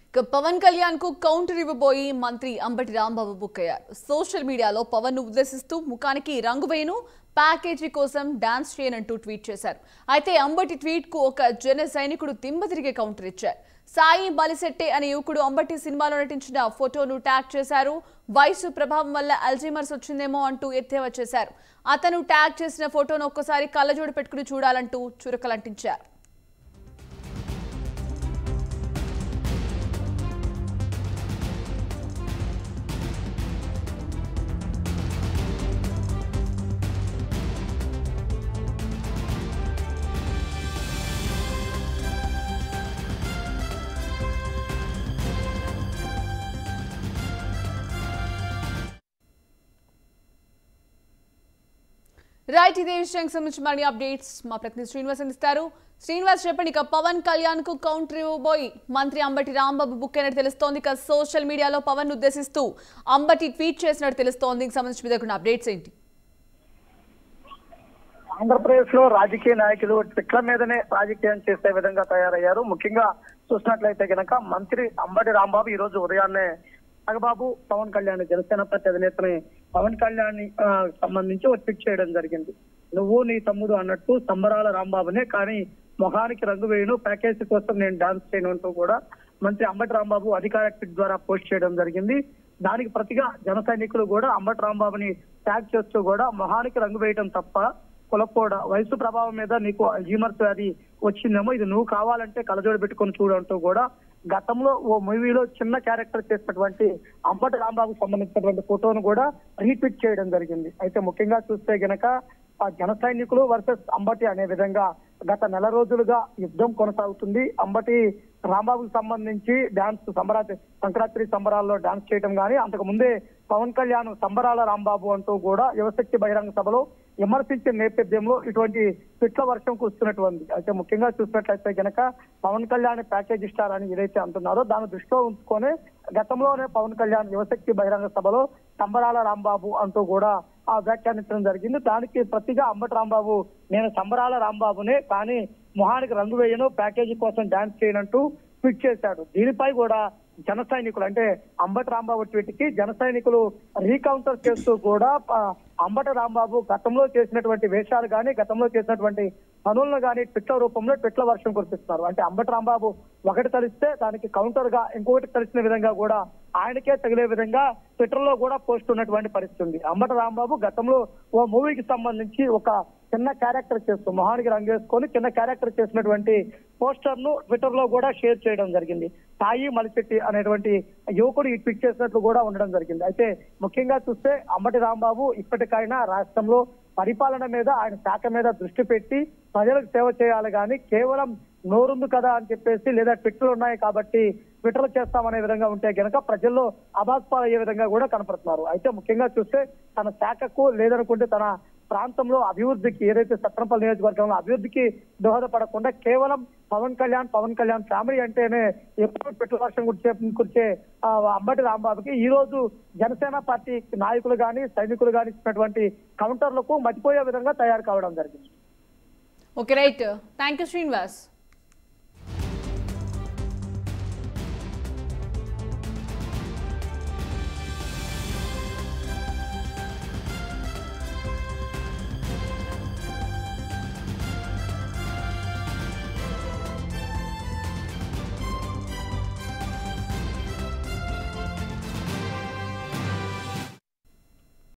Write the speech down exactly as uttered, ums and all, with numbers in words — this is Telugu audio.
ఇక పవన్ కళ్యాణ్ కు కౌంటర్ ఇవ్వబోయి మంత్రి అంబటి రాంబాబు బుక్ అయ్యారు. సోషల్ మీడియాలో పవన్ ను ఉద్దేశిస్తూ ముఖానికి రంగు వేయను ప్యాకేజీ కోసం డాన్స్ చేయనంటూ ట్వీట్ చేశారు. అయితే అంబటి ట్వీట్ కు ఒక జన సైనికుడు తిమ్మ తిరిగే కౌంటర్ ఇచ్చారు. సాయి బలిశెట్టి అనే యువకుడు అంబటి సినిమాలో నటించిన ఫోటోను ట్యాగ్ చేశారు. వయసు ప్రభావం వల్ల అల్జీమర్స్ వచ్చిందేమో అంటూ ఎద్దేవా చేశారు. అతను ట్యాగ్ చేసిన ఫోటోను ఒక్కసారి కళ్ళజోడు పెట్టుకుని చూడాలంటూ చురకలంటించారు. రైట్, ఇదే విషయానికి సంబంధించి మరిన్ని అప్డేట్స్ మా ప్రతినిధి శ్రీనివాస్ అందిస్తారు. శ్రీనివాస్ చెప్పండి, ఇక పవన్ కళ్యాణ్ కు కౌంటర్ ఇవ్వబోయి మంత్రి అంబటి రాంబాబు బుక్ అయినట్టు తెలుస్తోంది. ఇక సోషల్ మీడియాలో పవన్ ఉద్దేశిస్తూ అంబటి ట్వీట్ చేసినట్టు తెలుస్తోంది. సంబంధించి మీ దగ్గర అప్డేట్స్ ఏంటి? ఆంధ్రప్రదేశ్ లో రాజకీయ నాయకులు ట్విట్ల మీదనే రాజకీయం చేసే విధంగా తయారయ్యారు. ముఖ్యంగా చూసినట్లయితే కనుక మంత్రి అంబటి రాంబాబు ఈ రోజు ఉదయాన్నే నాగబాబు పవన్ కళ్యాణ్ జనసేన పార్టీ అధినేతని పవన్ కళ్యాణ్ సంబంధించి ఒక ట్వీట్ చేయడం జరిగింది. నువ్వు నీ తమ్ముడు అన్నట్టు సంబరాల రాంబాబునే, కానీ మొహానికి రంగు వేయను ప్యాకేజీ కోసం నేను డాన్స్ చేయను అంటూ కూడా మంత్రి అంబటి రాంబాబు అధికారిక ట్వీట్ ద్వారా పోస్ట్ చేయడం జరిగింది. దానికి ప్రతిగా జన సైనికులు కూడా అంబటి రాంబాబుని ట్యాగ్ చేస్తూ కూడా మొహానికి రంగు వేయడం తప్ప కులపోడ వయసు ప్రభావం మీద నీకు అల్జీమర్స్ వ్యాధి వచ్చిందేమో, ఇది నువ్వు కావాలంటే కలజోడు పెట్టుకొని చూడంటూ కూడా గతంలో ఓ మూవీలో చిన్న క్యారెక్టర్ చేసినటువంటి అంబటి రాంబాబుకు సంబంధించినటువంటి ఫోటోను కూడా రీట్వీట్ చేయడం జరిగింది. అయితే ముఖ్యంగా చూస్తే గనక ఆ జన సైనికులు వర్సెస్ అంబటి అనే విధంగా గత నెల రోజులుగా యుద్ధం కొనసాగుతుంది. అంబటి రాంబాబుకు సంబంధించి డాన్స్ సంబరా సంక్రాంతి సంబరాల్లో డాన్స్ చేయడం కానీ, అంతకు ముందే పవన్ కళ్యాణ్ సంబరాల రాంబాబు అంటూ కూడా యువశక్తి బహిరంగ సభలో విమర్శించిన నేపథ్యంలో ఇటువంటి ట్విట్ల వర్షం కురుస్తున్నటువంటి. అయితే ముఖ్యంగా చూసినట్లయితే కనుక పవన్ కళ్యాణ్ ప్యాకేజ్ స్టార్ అని ఏదైతే అంటున్నారో దాన్ని దృష్టిలో ఉంచుకొని గతంలోనే పవన్ కళ్యాణ్ యువశక్తి బహిరంగ సభలో సంబరాల రాంబాబు అంటూ కూడా ఆ వ్యాఖ్యానించడం జరిగింది. దానికి ప్రతిగా అంబటి రాంబాబు నేను సంబరాల రాంబాబునే, కానీ మొహానికి రంగు వేయను ప్యాకేజీ కోసం డాన్స్ చేయనంటూ ట్వీట్ చేశాడు. దీనిపై కూడా జన సైనికులు అంటే అంబటి రాంబాబు ట్వీట్ కి జన సైనికులు రీకౌంటర్ చేస్తూ కూడా అంబటి రాంబాబు గతంలో చేసినటువంటి వేషాలు కానీ గతంలో చేసినటువంటి పనులను కానీ ట్విట్ల రూపంలో ట్విట్ల వర్షం కురిపిస్తున్నారు. అంటే అంబటి రాంబాబు ఒకటి తలిస్తే దానికి కౌంటర్ గా ఇంకొకటి కలిసిన విధంగా కూడా ఆయనకే తగిలే విధంగా ట్విట్టర్ లో కూడా పోస్ట్ ఉన్నటువంటి పరిస్థితి ఉంది. అంబటి రాంబాబు గతంలో ఓ మూవీకి సంబంధించి ఒక చిన్న క్యారెక్టర్ చేస్తూ మొహానికి రంగేసుకొని చిన్న క్యారెక్టర్ చేసినటువంటి పోస్టర్ ను ట్విట్టర్ లో కూడా షేర్ చేయడం జరిగింది. సాయి బలిశెట్టి అనేటువంటి యువకుడు ఈ ట్వీట్ చేసినట్లు కూడా ఉండడం జరిగింది. అయితే ముఖ్యంగా చూస్తే అంబటి రాంబాబు ఇప్పటికైనా రాష్ట్రంలో పరిపాలన మీద ఆయన శాఖ మీద దృష్టి పెట్టి ప్రజలకు సేవ చేయాలి, కానీ కేవలం నోరుంది కదా అని చెప్పేసి లేదా ట్విట్టర్లు ఉన్నాయి కాబట్టి ట్విట్టర్లు చేస్తామనే విధంగా ఉంటే గనక ప్రజల్లో అభాస్పాలు అయ్యే విధంగా కూడా కనపడుతున్నారు. అయితే ముఖ్యంగా చూస్తే తన శాఖకు లేదనుకుంటే తన ప్రాంతంలో అభివృద్ధికి ఏదైతే సత్రంపల్లి నియోజకవర్గంలో అభివృద్ధికి దోహదపడకుండా కేవలం పవన్ కళ్యాణ్ పవన్ కళ్యాణ్ ఫ్యామిలీ అంటేనే ఎప్పుడు పెట్ల వర్షం కుర్చే కుర్చే అంబటి రాంబాబుకి ఈ రోజు జనసేన పార్టీ నాయకులు కానీ సైనికులు కానీ ఇచ్చినటువంటి కౌంటర్లకు మర్చిపోయే విధంగా తయారు కావడం జరిగింది. Okay, right, thank you Srinivas.